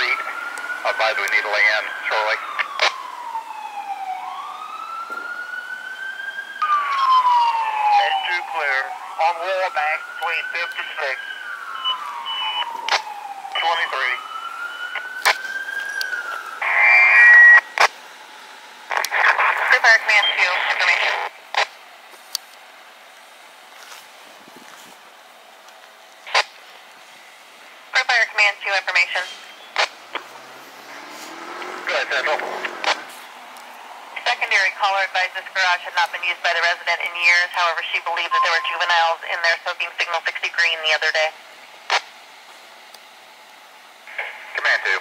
street. Advise we need to lay in shortly. Head 2 clear. On wall back between 56. 23. Prepare Command 2, information. Prepare Command 2, information. Go ahead, Central. Secondary caller advised this garage had not been used by the resident in years. However, she believed that there were juveniles in there soaking signal 60 green the other day. Command 2.